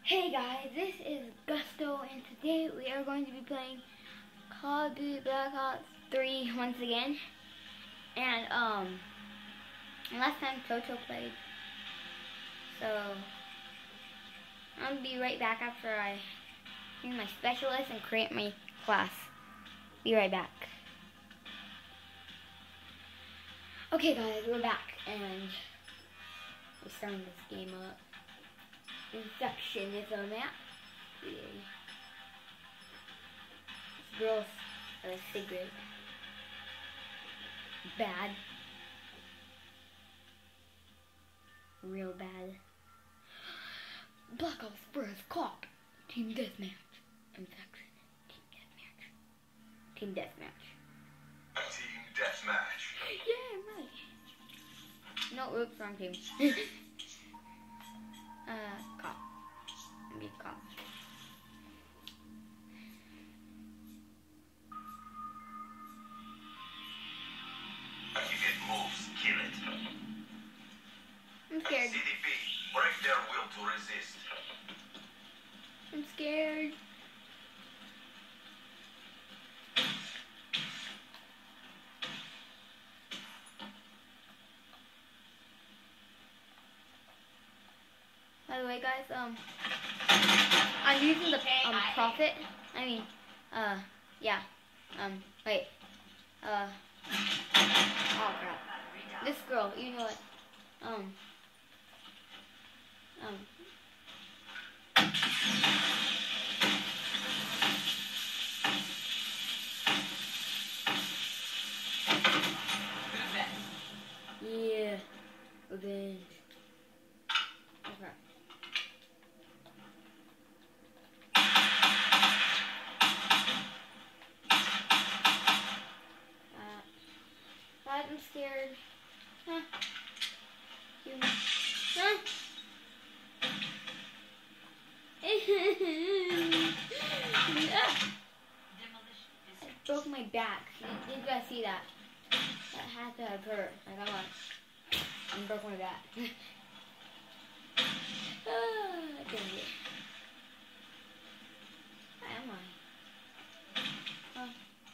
Hey guys, this is Gusto, and today we are going to be playing Call of Duty Black Ops 3 once again. And last time Toto played, so I'm gonna be right back after I use my specialist and create my class. Be right back. Okay guys, we're back and we're starting this game up. Infection is on that. Yeah. This girl's a cigarette. Bad. Real bad. Black Ops first cop. Team deathmatch. Infection. Team deathmatch. Team deathmatch. Team deathmatch. Yeah, right. No, oops, wrong team. Cop. Be cop. If it moves, kill it. I'm scared. CDP, break their will to resist. I'm scared. By the way, guys, I'm using the Prophet. Yeah. Wait. Oh crap. This girl, you know what? Yeah. Revenge. Okay. I'm scared. Huh? Huh? I broke my back. You guys see that? That had to have hurt. Like I broke my back. Dang it. Where am I? Oh.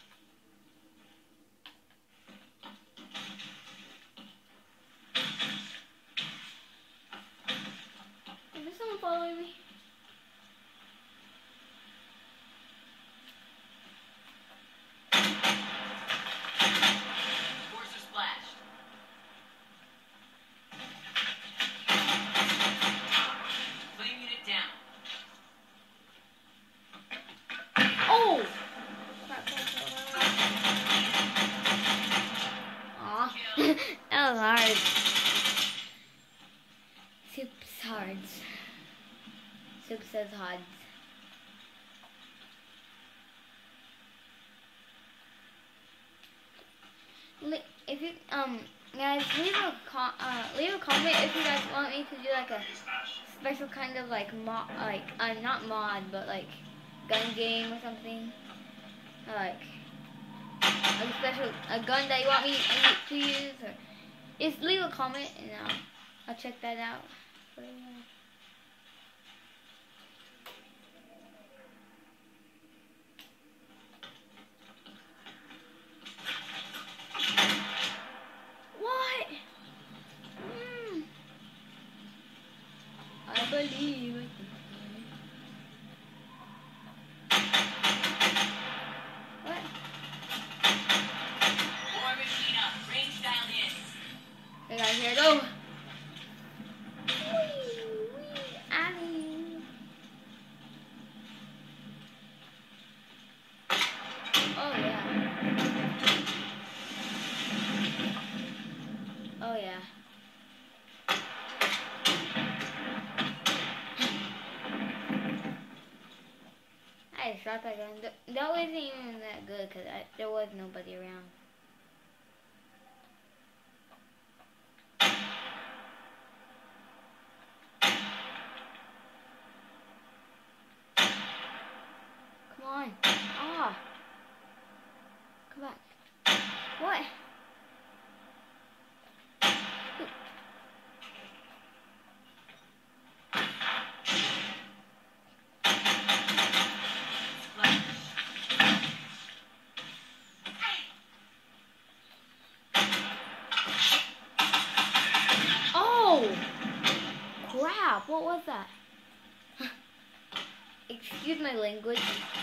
Is there someone following me? Force are splashed. Flame unit down. Oh! Aw, that was hard. Soup's hard. Soup says hard. If you guys leave a comment if you guys want me to do like a special kind of like not mod but like gun game or something, or like a gun that you want me to use, or just leave a comment and I'll check that out. What? I believe it. What? War machine up. Range dialed in. Hey guys, here I go. Wee, Annie. Oh yeah. Oh yeah. I shot that gun. That wasn't even that good because there was nobody around. Come on. Ah. Come back. What? was that? Excuse my language.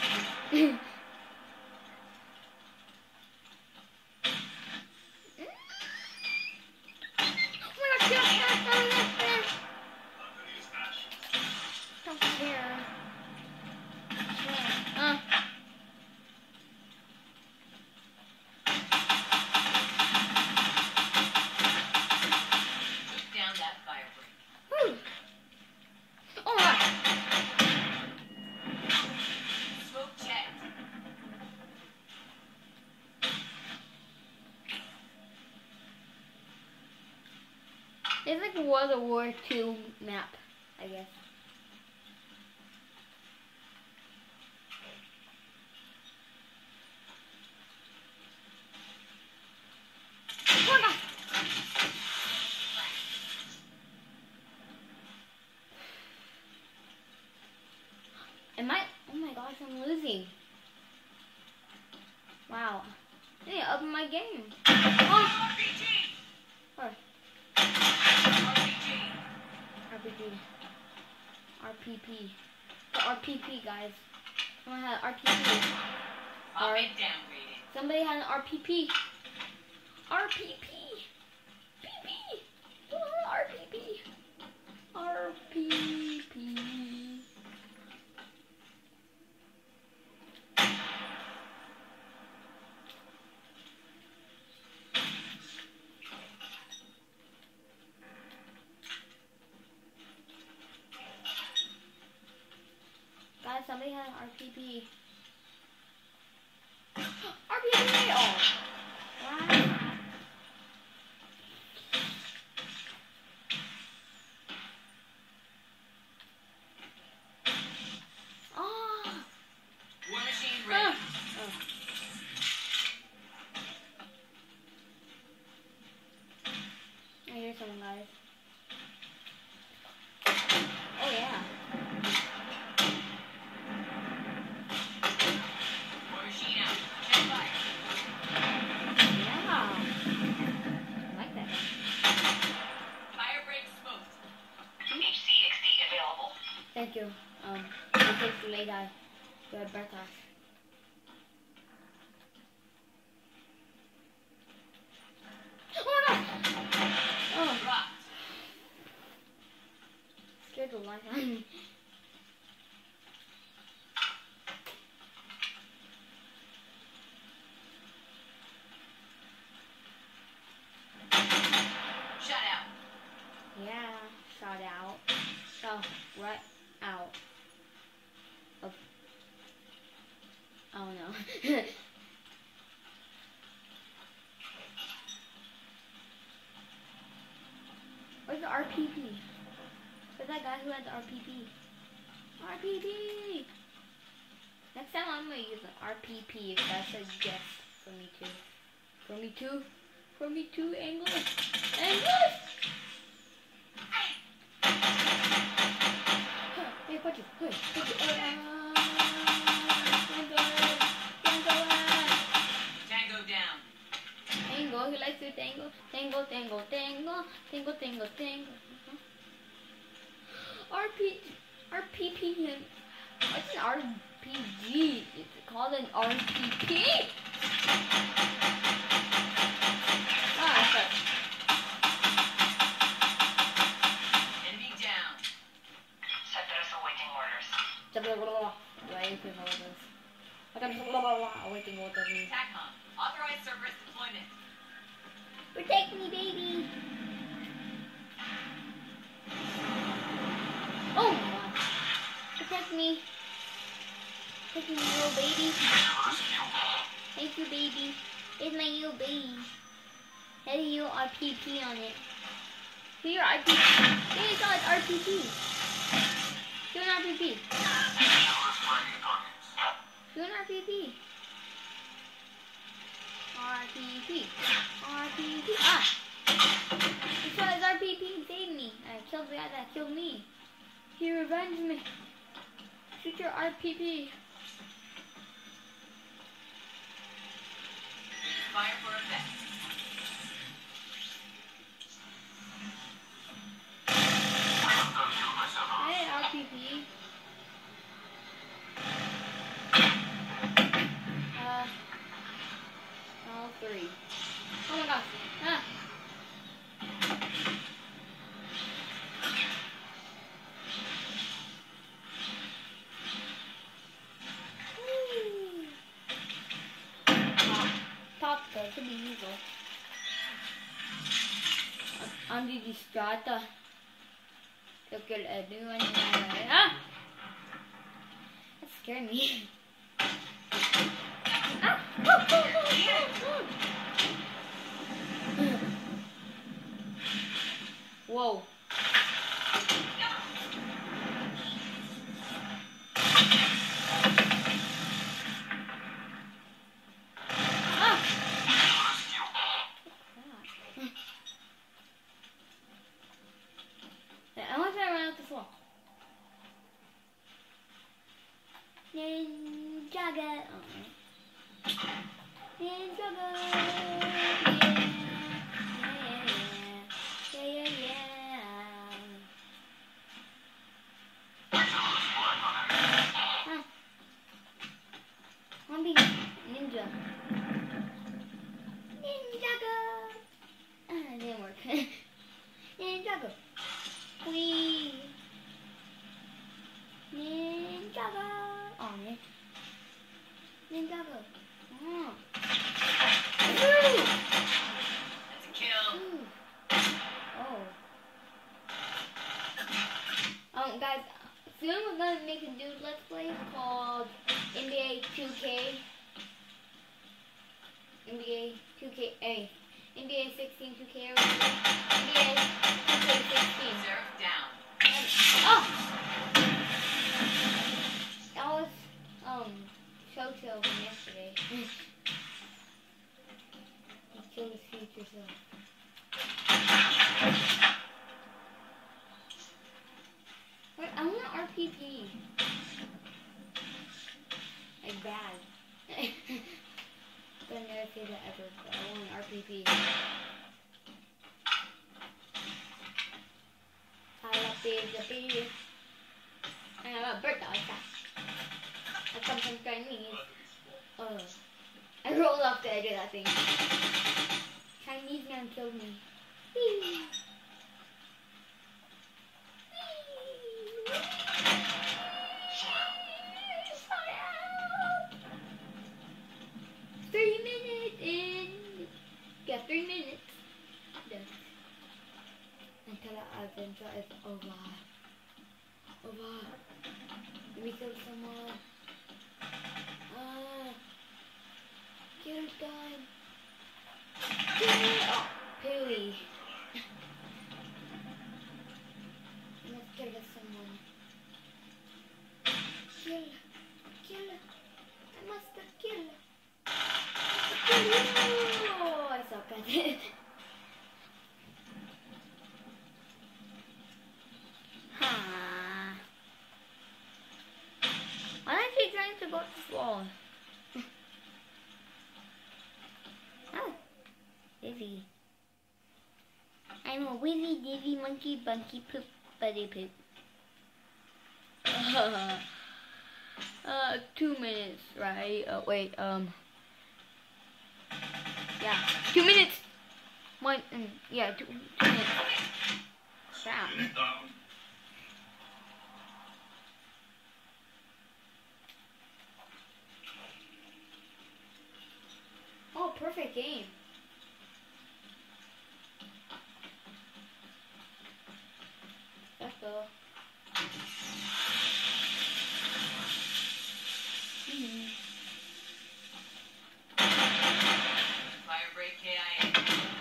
It's like World War II map, I guess. Oh my gosh, I'm losing. Wow. I need to up my game. Oh. Oh. RPG. RPP. The RPP, guys. Someone had RPP. Somebody had an RPP. RPP. PP. RPP. RPP. Guys, somebody had an RPP. RPP! Oh! Wow. Oh! War machine ready. Oh. I hear someone, guys. Oh, yeah. Thank you. It takes you later. You're better. Oh no! Oh. Scared the life out of me. Shut out. Yeah, shot out. So, right out. Of. Oh no. Where's the RPP? Where's that guy who had the RPP? RPP! Next time I'm gonna use an RPP if that's a guess for me too. For me too? For me too, English! English! Hey, put you. Hey, put you. Tango down. Tango, he likes to tango. Tango, tango, tango. Tango, tango, tango. RPP. What's an RPG? It's called an RPP? Ah, sorry. Enemy down. Sectors awaiting orders. Awaiting orders. TACCOM. Authorized Cerberus deployment. Protect me, baby. Oh my god. Protect me. Protect me, little baby. Thank you, baby. It's my little baby. Had you RPP on it. Do your RPP. There you go, it's RPP. Do an RPP. Do an RPP. RPP. RPP. Ah! He shot his RPP and saved me. I killed the guy that killed me. He revenged me. Shoot your RPP. Fire for effect. to be evil. I'm the distrata. To kill everyone in my way. Ah! That scared me. Ah! Whoa. I want to run out this wall. Ninjago. Oh, Ninjago. Yeah. Huh. I'm being ninja. Ninjago. It didn't work. Ninjago. Wee. Ninjago. Oh, man. Ninjago. Oh. Woo! That's a kill. Ooh. Oh. Guys, soon we're gonna make a new Let's Play called NBA 2K. NBA 2K. NBA 16 2K or whatever. NBA 2K16. Serve down. Oh! That was, Chocho from yesterday. He killed his future self. Wait, I want RPP. Like bad. I'll never say that ever, but I want RPP. I love the I have a bird outside. I come from Chinese. I rolled off the edge of that thing. Chinese man killed me. Whee! 3 minutes in. Yeah, 3 minutes. Done. Until our adventure is over. Let me kill someone. Kill time. Oh, Pooey. Let's kill someone. Kill. I must kill. Oh, I suck at it. I'm actually trying to go to this wall. Oh, Dizzy. I'm a wizzy, dizzy, monkey, bunky, poop, buddy, poop. 2 minutes, right? Wait, yeah, 2 minutes. Yeah, 2 minutes. Damn. Oh, perfect game. Let's go. Fire break KIA.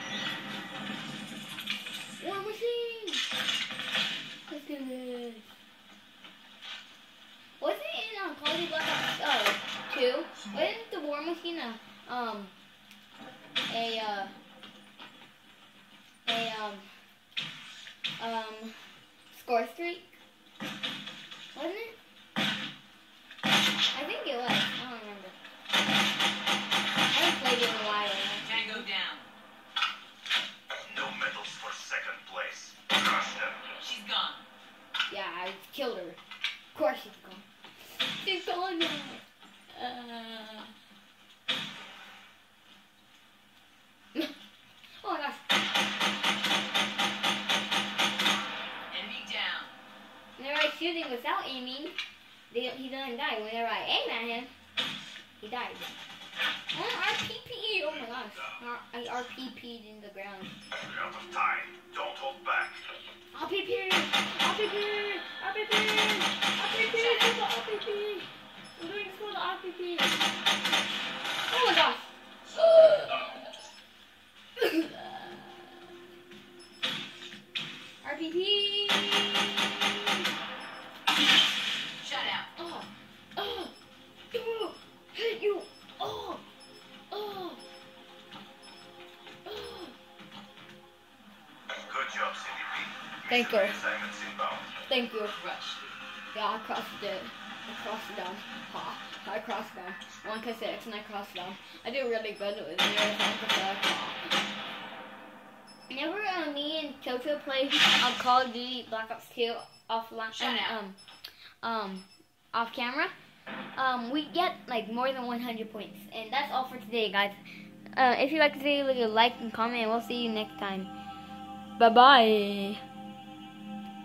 War machine! Let's do this. Wasn't it in Call of Duty Black Ops 2? Wasn't the War Machine score streak? Wasn't it? I think it was. I don't remember. I haven't played it in a while. Tango down. No medals for second place. Crush them. She's gone. Yeah, I killed her. Of course she's gone. She's gone now. Oh my gosh. Enemy down. Whenever I shoot him without aiming, he doesn't die. Whenever I aim at him, he dies. RPP! Oh my gosh. I RPP'd in the ground. We're out of time. Don't hold back. RPP! RPP! RPP! RPP! For the RPP! I'm doing this for the RPP. Oh my gosh. RPP! Shut out. Oh! Oh! Oh! Hit you! Oh! Oh! Oh! Good job, CDP. Thank you. Assignments inbound. Thank you. Rush. Yeah, I crossed it. I crossed it down. Ha! I crossed down. 1k6 and I crossed down. I did really good with 0.6. Whenever me and Toto play Call of Duty Black Ops 2 offline, off camera, we get like more than 100 points. And that's all for today, guys. If you like the video, leave a like and comment, and we'll see you next time. Bye bye.